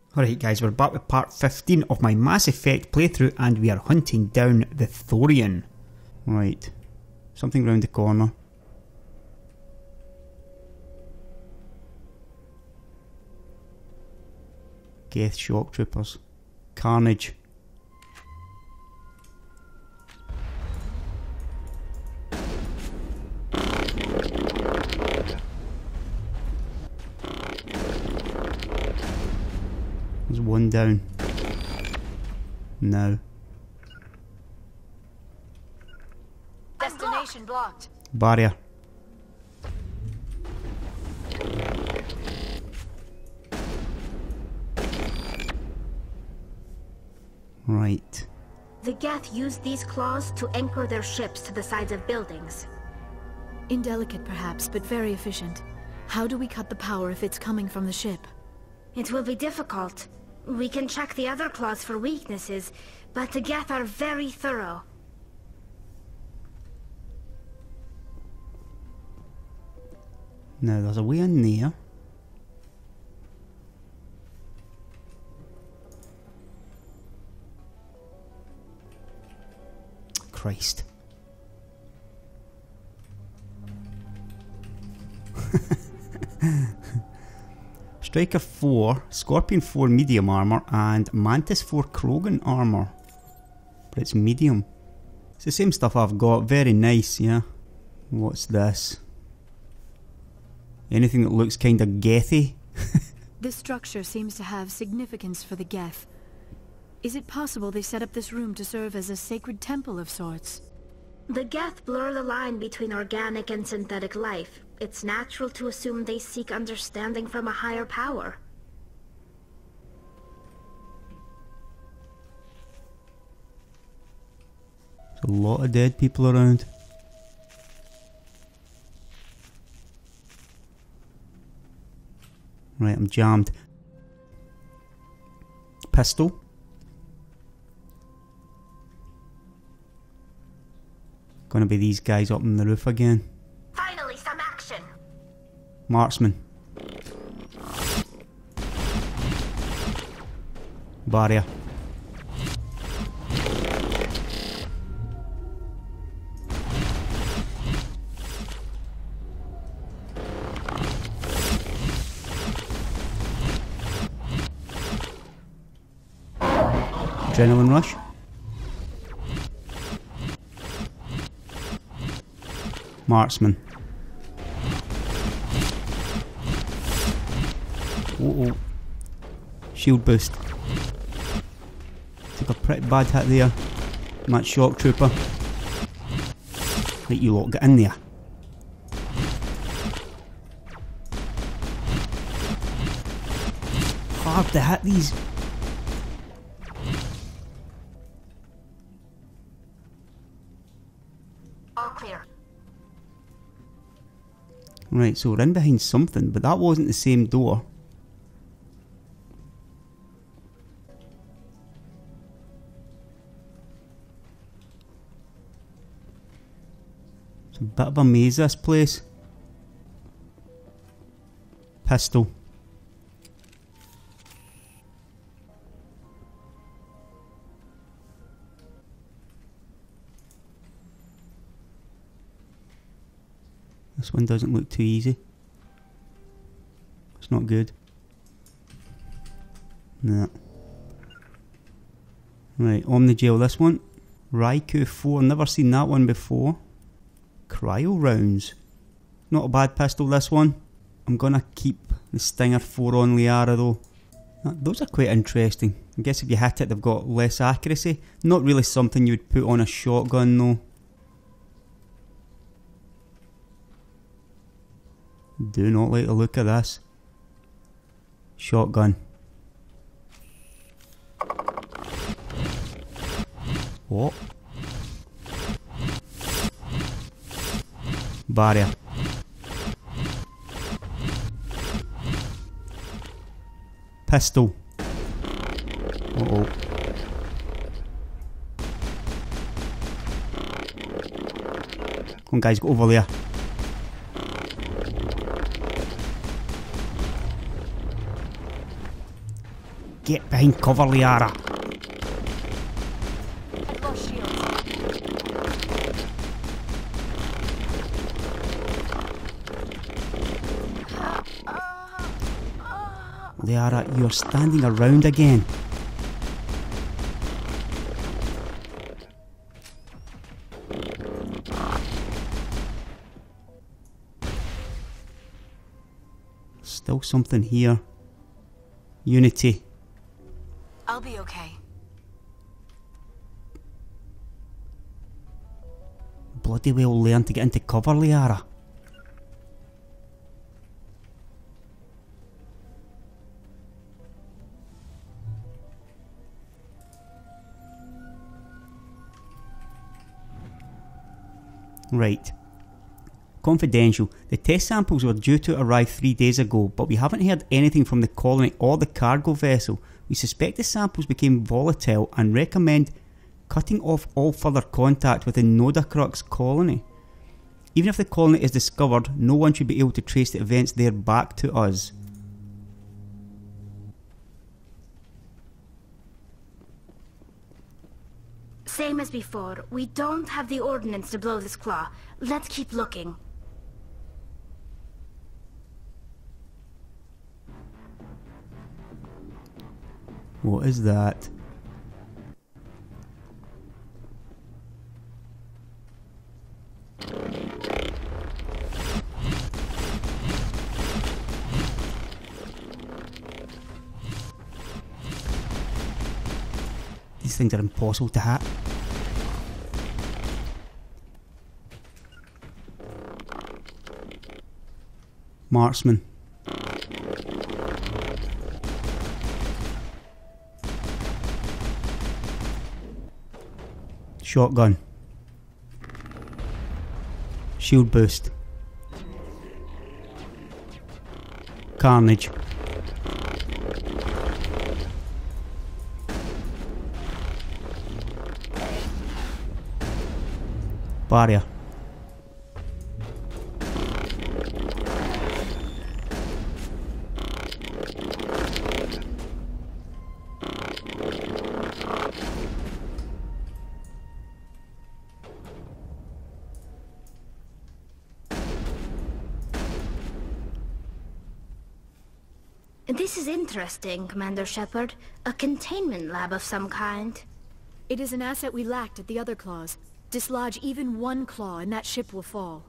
Alright guys, we're back with part 15 of my Mass Effect playthrough and we are hunting down the Thorian. Right, something round the corner. Geth shock troopers. Carnage. There's one down. No. Destination blocked. Barrier. Right. The Geth used these claws to anchor their ships to the sides of buildings. Indelicate perhaps, but very efficient. How do we cut the power if it's coming from the ship? It will be difficult. We can check the other claws for weaknesses, but the Geth are very thorough. Now there's a way in there. Christ. Striker 4, Scorpion 4 medium armor, and Mantis 4 Krogan armor. But it's medium. It's the same stuff I've got, very nice, yeah. What's this? Anything that looks kinda Gethy? This structure seems to have significance for the Geth. Is it possible they set up this room to serve as a sacred temple of sorts? The Geth blur the line between organic and synthetic life. It's natural to assume they seek understanding from a higher power. There's a lot of dead people around. Right, I'm jammed. Pistol. Gonna be these guys up on the roof again. Finally, some action! Marksman. Barrier. Adrenaline rush. Marksman. Oh. Shield boost. Took a pretty bad hit there. And that shock trooper. Right, you lot, get in there. Hard to hit these. All clear. Right, so we're in behind something, but that wasn't the same door. It's a bit of a maze, this place. Pistol. This one doesn't look too easy. It's not good. Nah. Right, Omnigel, this one. Raikou 4, never seen that one before. Cryo rounds. Not a bad pistol, this one. I'm gonna keep the Stinger 4 on Liara though. Those are quite interesting. I guess if you hit it, they've got less accuracy. Not really something you would put on a shotgun though. Do not like the look of this. Shotgun. What? Barrier. Pistol. Uh-oh. Come on guys, go over there. Get behind cover, Liara. I've lost shields. Liara, you're standing around again. Still something here. Unity. I'll be okay. Bloody well learn to get into cover, Liara. Right. Confidential. The test samples were due to arrive 3 days ago, but we haven't heard anything from the colony or the cargo vessel. We suspect the samples became volatile and recommend cutting off all further contact with the Nodacrux colony. Even if the colony is discovered, no one should be able to trace the events there back to us. Same as before, we don't have the ordnance to blow this claw. Let's keep looking. What is that? These things are impossible to hit. Marksman. Shotgun. Shield boost. Carnage. Barrier. This is interesting, Commander Shepard. A containment lab of some kind. It is an asset we lacked at the other claws. Dislodge even one claw and that ship will fall.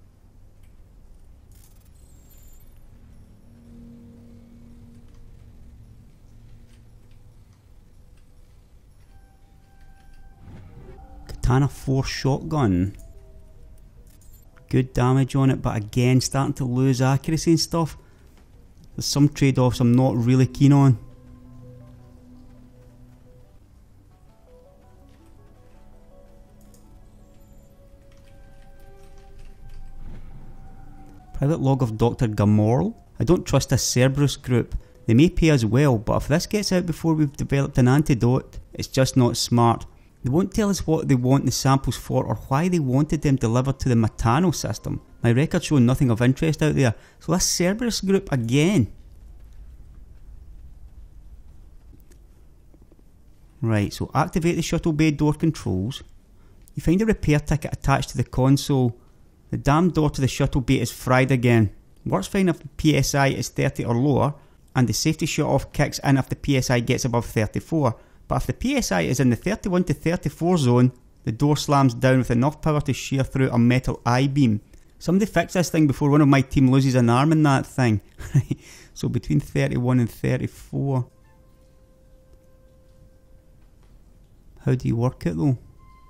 Katana 4 shotgun. Good damage on it, but again starting to lose accuracy and stuff. There's some trade-offs I'm not really keen on. Private log of Dr. Gamorl. I don't trust this Cerberus group. They may pay us well, but if this gets out before we've developed an antidote, it's just not smart. They won't tell us what they want the samples for or why they wanted them delivered to the Matano system. My records show nothing of interest out there. So this Cerberus group again. Right, so activate the shuttle bay door controls. You find a repair ticket attached to the console. The damn door to the shuttle bay is fried again. Works fine if the PSI is 30 or lower, and the safety shut off kicks in if the PSI gets above 34. But if the PSI is in the 31 to 34 zone, the door slams down with enough power to shear through a metal I-beam. Somebody fix this thing before one of my team loses an arm in that thing. So between 31 and 34. How do you work it though?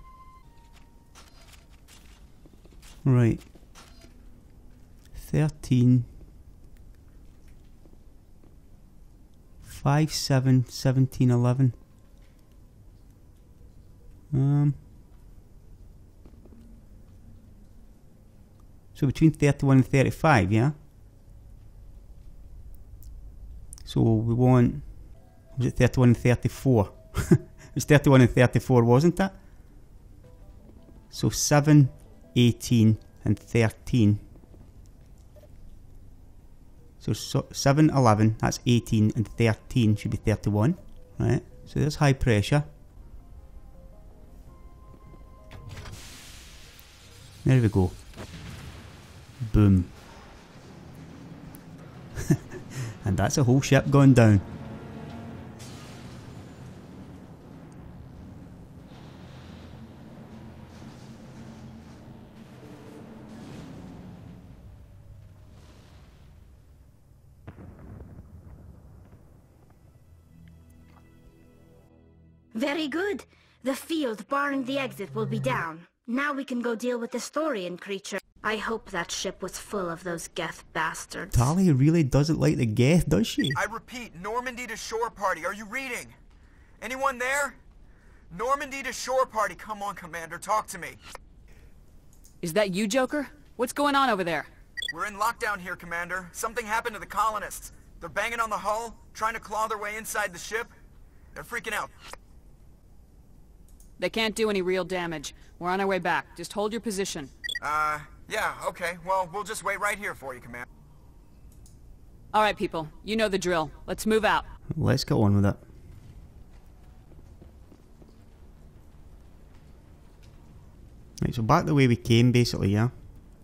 Right. 13. 5, 7, 17, 11. So between 31 and 35, yeah? So we want... Was it 31 and 34? It was 31 and 34, wasn't it? So 7, 18 and 13. So 7, 11, that's 18, and 13 should be 31. Right, so there's high pressure. There we go. Boom. And that's a whole ship gone down. Very good. The field barring the exit will be down. Now we can go deal with this Thorian creature. I hope that ship was full of those Geth bastards. Tali really doesn't like the Geth, does she? I repeat, Normandy to shore party. Are you reading? Anyone there? Normandy to shore party. Come on, Commander, talk to me. Is that you, Joker? What's going on over there? We're in lockdown here, Commander. Something happened to the colonists. They're banging on the hull, trying to claw their way inside the ship. They're freaking out. They can't do any real damage. We're on our way back. Just hold your position. Yeah, okay. Well, we'll just wait right here for you, Commander. All right, people. You know the drill. Let's move out. Let's get on with it. Right, so back the way we came, basically, yeah?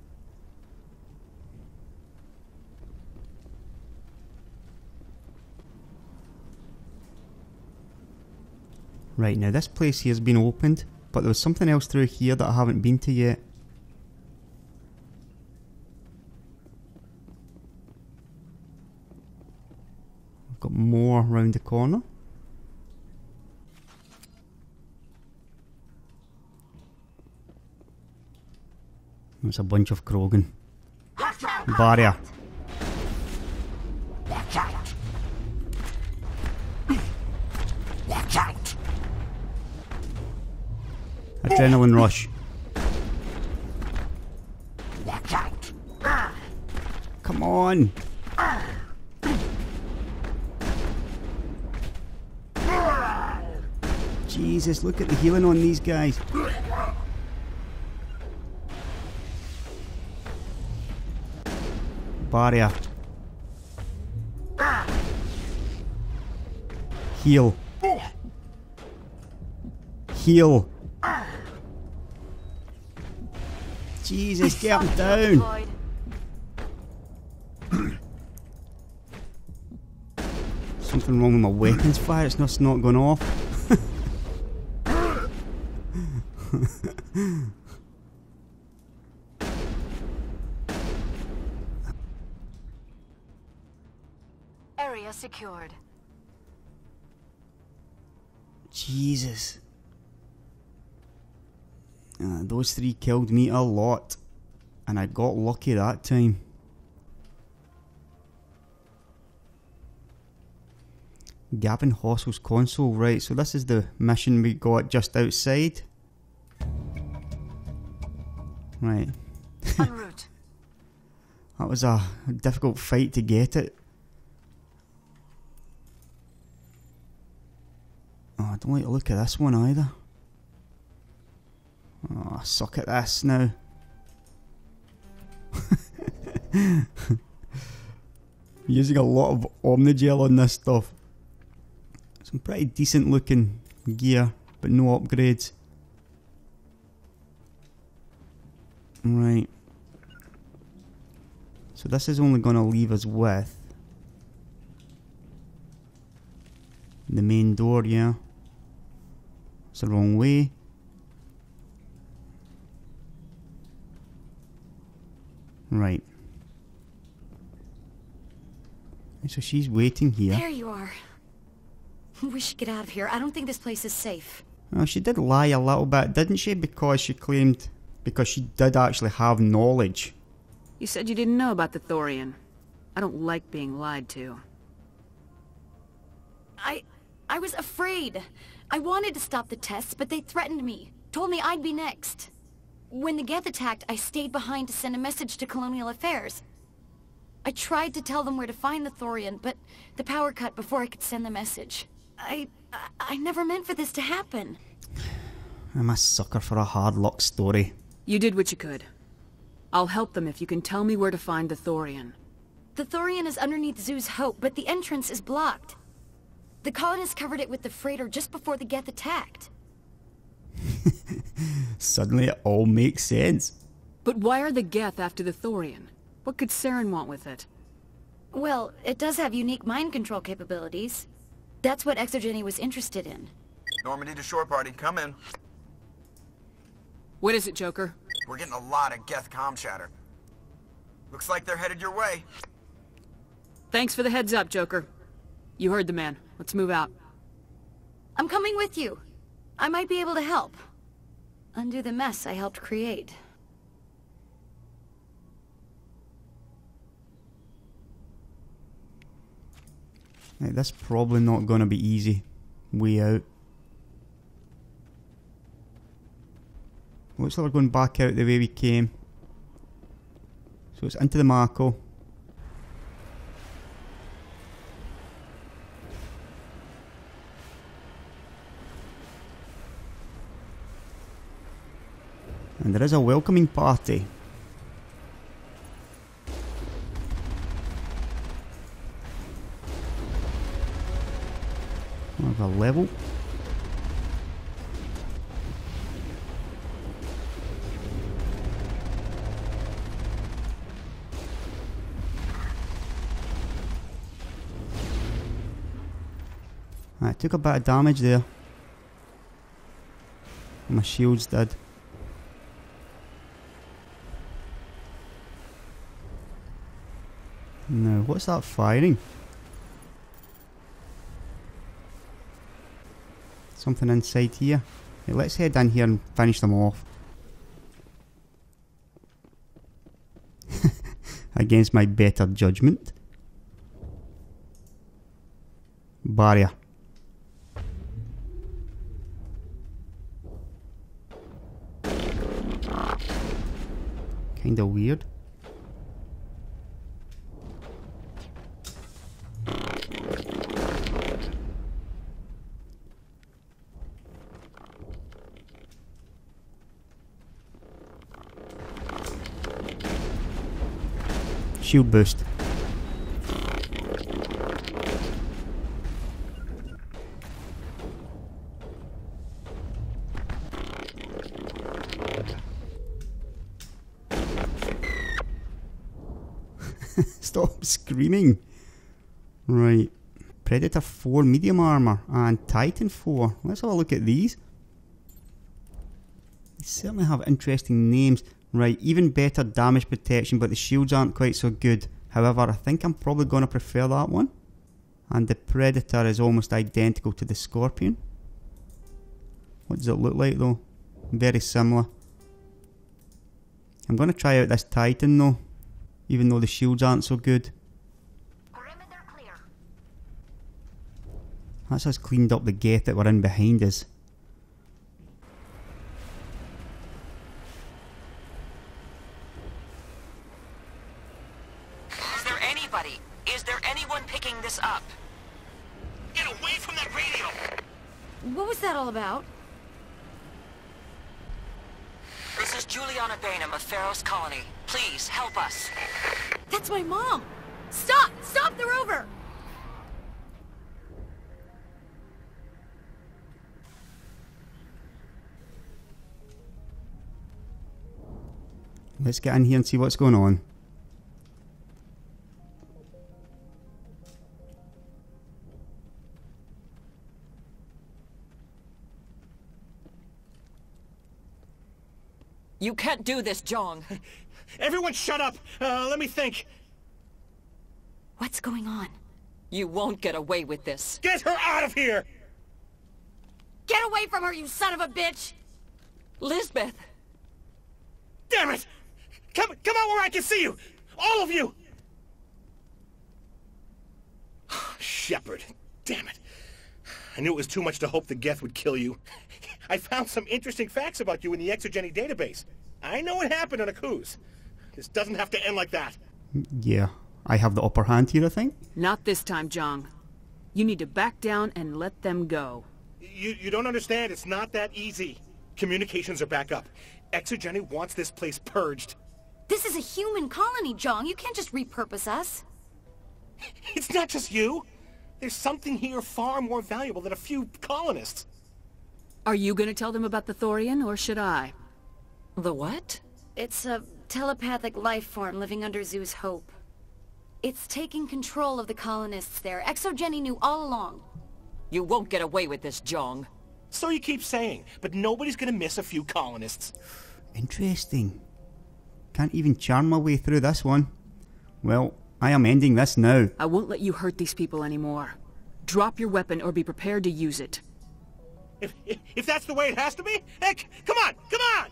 Right, now this place here has been opened, but there was something else through here that I haven't been to yet. I've got more round the corner. There's a bunch of Krogan. Barrier. Watch out! Watch out! Adrenaline rush. Watch out! Come on! Jesus, look at the healing on these guys. Barrier. Heal. Heal. Jesus, get him down. Something wrong with my weapons fire, it's not going off. Area secured. Jesus. Those three killed me a lot. And I got lucky that time. Gavin Hossel's console, right, so this is the mission we got just outside. Right. En route. That was a difficult fight to get it. Oh, I don't like to look at this one either. Oh, I suck at this now. Using a lot of Omnigel on this stuff. Some pretty decent looking gear, but no upgrades. Right. So this is only going to leave us with the main door, yeah. It's the wrong way. Right. So she's waiting here. There you are. We should get out of here. I don't think this place is safe. Well, she did lie a little bit, didn't she? Because she claimed... Because she did actually have knowledge. You said you didn't know about the Thorian. I don't like being lied to. I was afraid. I wanted to stop the tests, but they threatened me. Told me I'd be next. When the Geth attacked, I stayed behind to send a message to Colonial Affairs. I tried to tell them where to find the Thorian, but the power cut before I could send the message. I never meant for this to happen. I'm a sucker for a hard luck story. You did what you could. I'll help them if you can tell me where to find the Thorian. The Thorian is underneath Zoo's Hope, but the entrance is blocked. The colonists covered it with the freighter just before the Geth attacked. Suddenly it all makes sense. But why are the Geth after the Thorian? What could Saren want with it? Well, it does have unique mind control capabilities. That's what Exogeny was interested in. Normandy to shore party, come in. What is it, Joker? We're getting a lot of Geth comm chatter. Looks like they're headed your way. Thanks for the heads up, Joker. You heard the man. Let's move out. I'm coming with you. I might be able to help. Undo the mess I helped create. Right, that's probably not going to be easy. Way out. Looks like we're going back out the way we came. So it's into the Mako. And there is a welcoming party. We have a level. I took a bit of damage there. My shields did. Now, what's that firing? Something inside here. Right, let's head in here and finish them off. Against my better judgment. Barrier. Kinda weird. Shield boost. Stop screaming. Right. Predator 4 medium armor and Titan 4. Let's have a look at these. They certainly have interesting names. Right, even better damage protection, but the shields aren't quite so good. However, I think I'm probably going to prefer that one. And the Predator is almost identical to the Scorpion. What does it look like though? Very similar. I'm going to try out this Titan though, even though the shields aren't so good. Perimeter clear. That's us cleaned up the Geth that were in behind us. Is there anyone picking this up? Get away from that radio! What was that all about? This is Juliana Bainham of Pharaoh's Colony. Please, help us. That's my mom! Stop! Stop the rover! Let's get in here and see what's going on. You can't do this, Jong. Everyone shut up! Let me think. What's going on? You won't get away with this. Get her out of here! Get away from her, you son of a bitch! Lisbeth! Damn it! Come out where I can see you! All of you! Shepard, damn it. I knew it was too much to hope the Geth would kill you. I found some interesting facts about you in the Exogeny database. I know what happened on Akuz. This doesn't have to end like that. Yeah, I have the upper hand here, I think. Not this time, Jong. You need to back down and let them go. You don't understand. It's not that easy. Communications are back up. Exogeny wants this place purged. This is a human colony, Jong. You can't just repurpose us. It's not just you. There's something here far more valuable than a few colonists. Are you gonna tell them about the Thorian, or should I? The what? It's a telepathic life form living under Zoo's Hope. It's taking control of the colonists there. Exogeny knew all along. You won't get away with this, Jong. So you keep saying, but nobody's gonna miss a few colonists. Interesting. Can't even charm my way through this one. Well, I am ending this now. I won't let you hurt these people anymore. Drop your weapon or be prepared to use it. If that's the way it has to be, heck, come on, come on!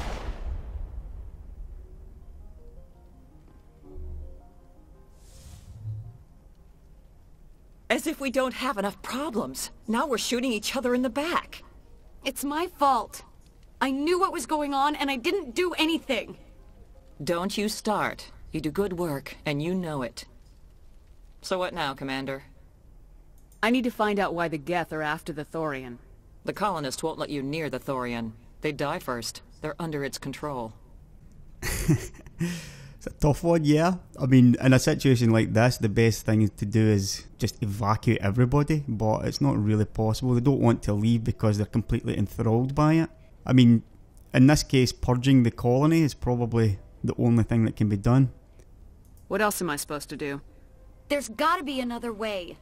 As if we don't have enough problems. Now we're shooting each other in the back. It's my fault. I knew what was going on and I didn't do anything. Don't you start. You do good work, and you know it. So what now, Commander? I need to find out why the Geth are after the Thorian. The colonists won't let you near the Thorian. They die first. They're under its control. It's a tough one, yeah. I mean, in a situation like this, the best thing to do is just evacuate everybody, but it's not really possible. They don't want to leave because they're completely enthralled by it. I mean, in this case, purging the colony is probably the only thing that can be done. What else am I supposed to do? There's gotta be another way.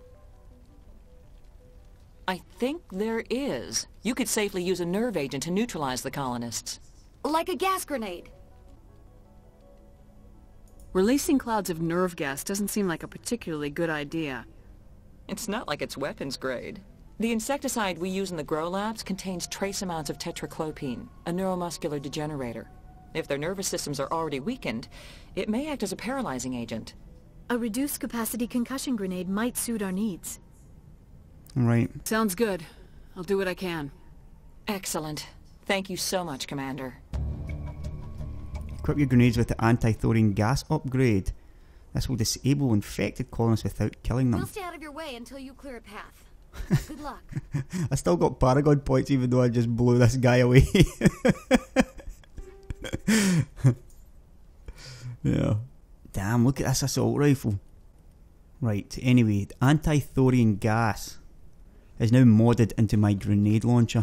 I think there is. You could safely use a nerve agent to neutralize the colonists. Like a gas grenade. Releasing clouds of nerve gas doesn't seem like a particularly good idea. It's not like it's weapons grade. The insecticide we use in the grow labs contains trace amounts of tetraclopine, a neuromuscular degenerator. If their nervous systems are already weakened, it may act as a paralyzing agent. A reduced capacity concussion grenade might suit our needs. Right. Sounds good. I'll do what I can. Excellent. Thank you so much, Commander. Equip your grenades with the anti-thorium gas upgrade. This will disable infected colonists without killing them. We'll stay out of your way until you clear a path. Good luck. I still got Paragon points even though I just blew this guy away. Yeah. Damn, look at this assault rifle. Right, anyway, the anti-thorium gas is now modded into my grenade launcher.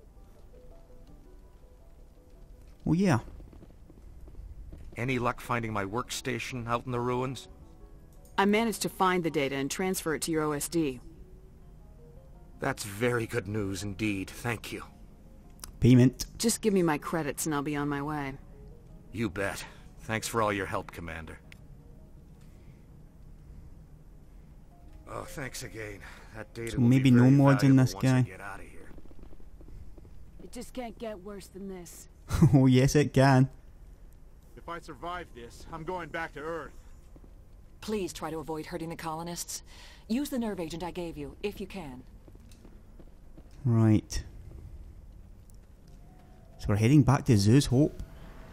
Oh yeah. Any luck finding my workstation out in the ruins? I managed to find the data and transfer it to your OSD. That's very good news indeed, thank you. Payment. Just give me my credits and I'll be on my way. You bet. Thanks for all your help, Commander. Oh, thanks again. That data So will maybe be no very mods in valuable this once I guy. get out of here. It just can't get worse than this. Oh yes it can. If I survive this, I'm going back to Earth. Please try to avoid hurting the colonists. Use the nerve agent I gave you, if you can. Right. So we're heading back to Zoo's Hope.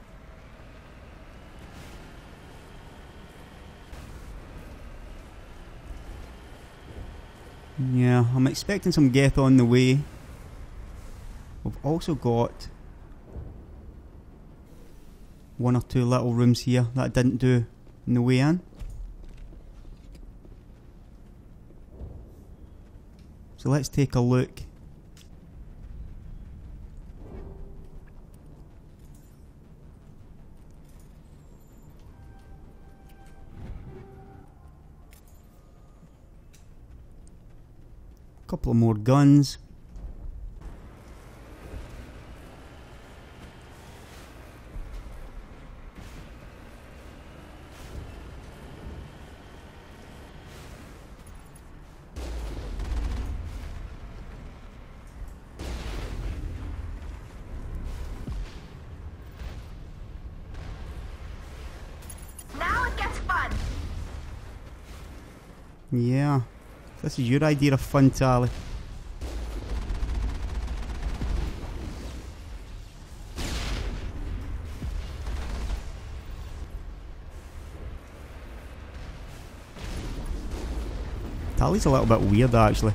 Yeah, I'm expecting some Geth on the way. We've also got one or two little rooms here that I didn't do in the way in. So let's take a look. Couple of more guns. Now it gets fun. Yeah. This is your idea of fun, Tally. Tally's a little bit weird, actually.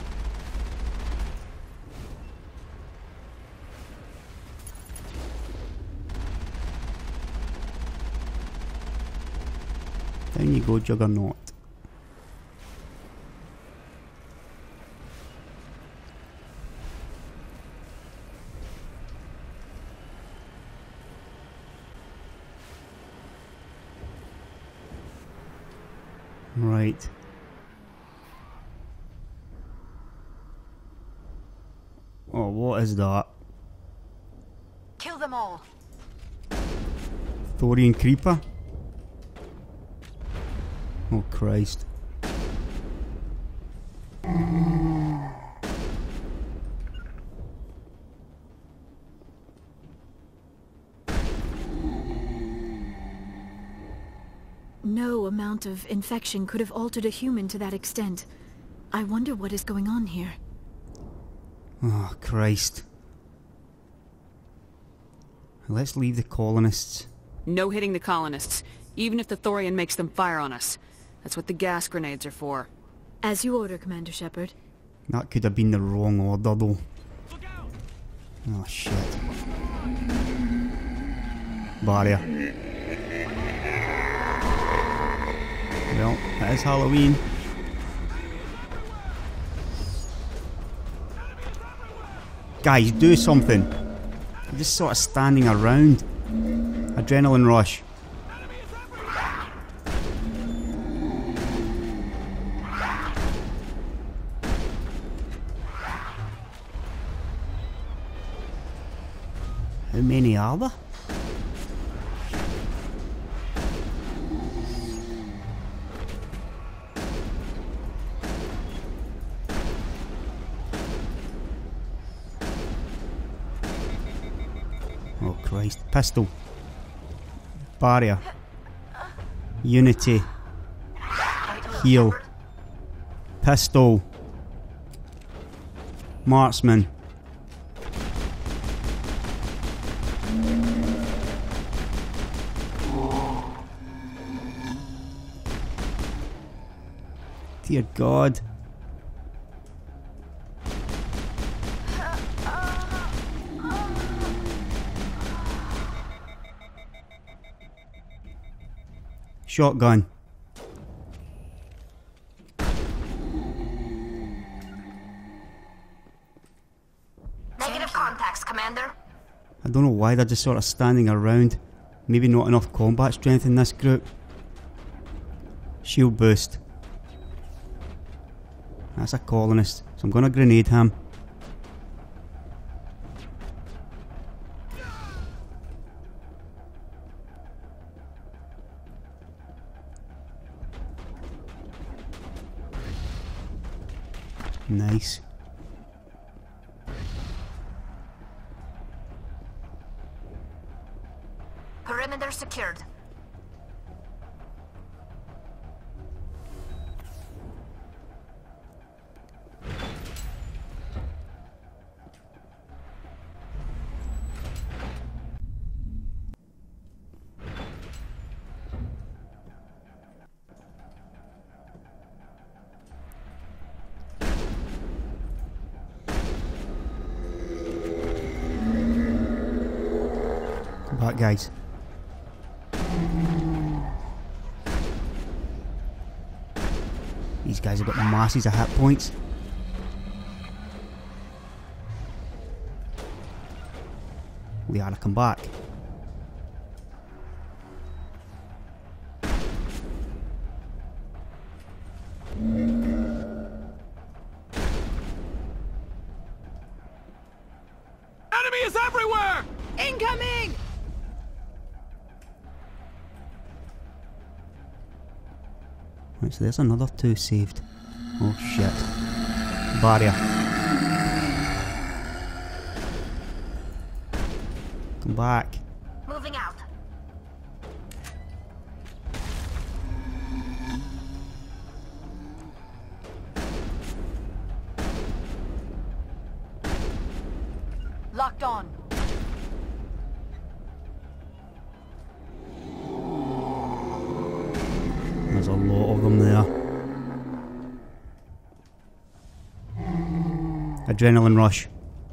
Down you go, Juggernaut. Right. Oh, what is that? Kill them all. Thorian creeper? Oh Christ. No amount of infection could have altered a human to that extent. I wonder what is going on here. Oh Christ. Let's leave the colonists. No hitting the colonists, even if the Thorian makes them fire on us. That's what the gas grenades are for. As you order, Commander Shepard. That could have been the wrong order though. Oh shit. Barrier. Well, it is Halloween. Guys, do something. I'm just sort of standing around. Adrenaline rush. How many are there? Oh Christ. Pistol. Barrier. Unity. Heal. Pistol. Marksman. Dear God. Shotgun. Negative contacts, Commander. I don't know why they're just sort of standing around. Maybe not enough combat strength in this group. Shield boost. That's a colonist, so I'm gonna grenade him. Nice. Perimeter secured. Come back, guys. These guys have got masses of hit points. Liara, come back. Enemy is everywhere! Incoming! Right, so there's another two saved. Oh shit. Barrier. Come back. Moving out. Locked on. There's a lot of them there. Adrenaline rush.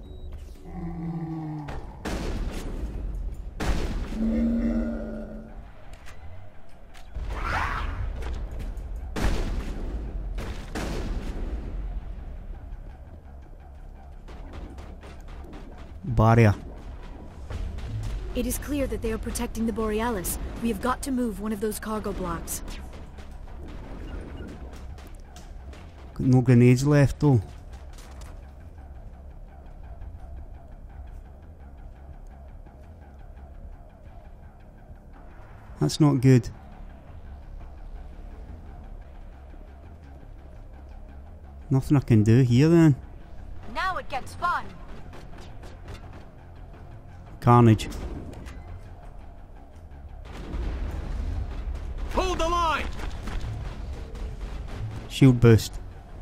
Barrier. It is clear that they are protecting the Borealis. We have got to move one of those cargo blocks. Got no grenades left though. That's not good. Nothing I can do here then. Now it gets fun. Carnage. Hold the line! Shield boost.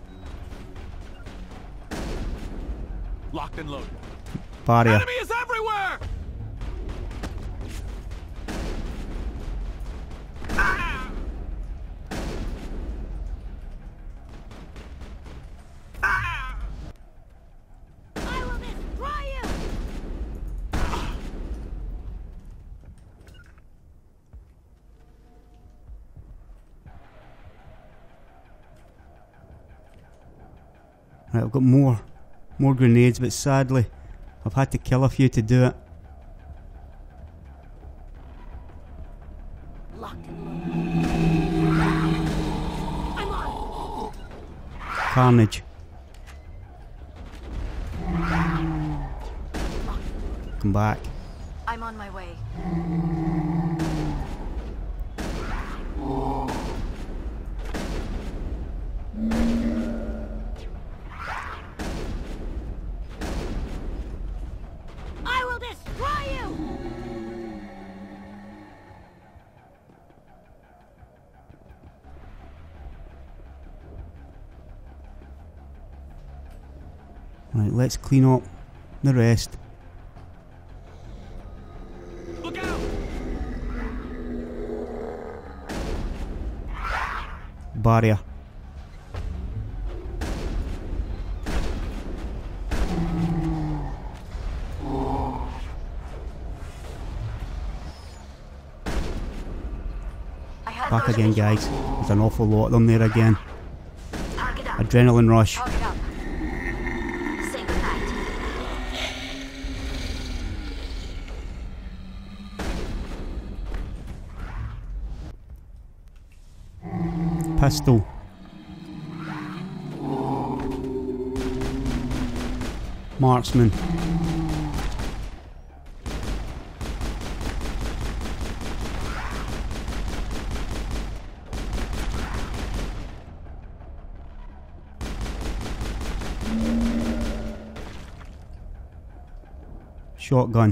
Locked and loaded. Barrier. Enemy is everywhere! Ah! Ah! I will destroy you! Right, I've got more grenades, but sadly I've had to kill a few to do it. Locked and loaded. I'm on! Carnage. Come back. I'm on my way. I will destroy you! Right, let's clean up the rest. Look out! Barrier. Back again, guys. There's an awful lot of them there again. Target up. Adrenaline rush. Target up. Say goodnight. Pistol. Marksman. Shotgun.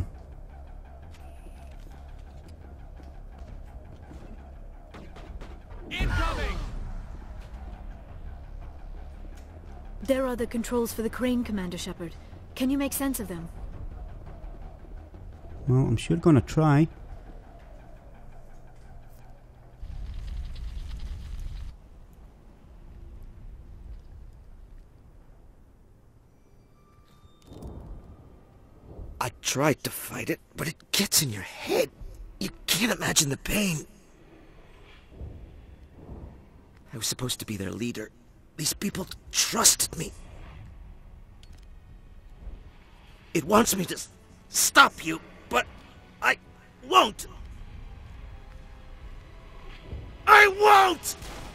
Incoming! There are the controls for the crane, Commander Shepard. Can you make sense of them? Well, I'm sure gonna try. I tried to fight it, but it gets in your head. You can't imagine the pain. I was supposed to be their leader. These people trusted me. It wants me to stop you, but I won't. I won't!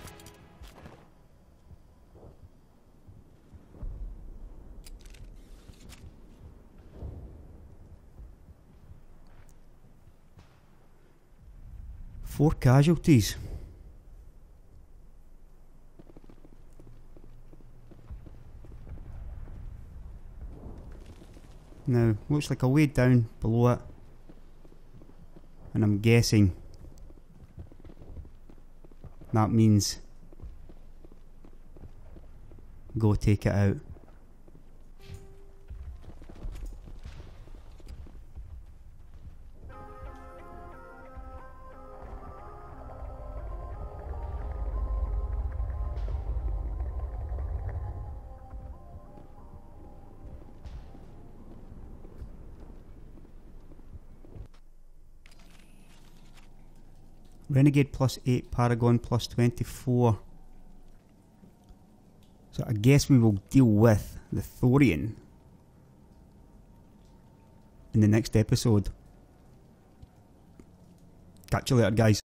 Four casualties. Now, looks like a way down below it. And I'm guessing that means go take it out. Renegade +8, Paragon +24. So I guess we will deal with the Thorian in the next episode. Catch you later, guys.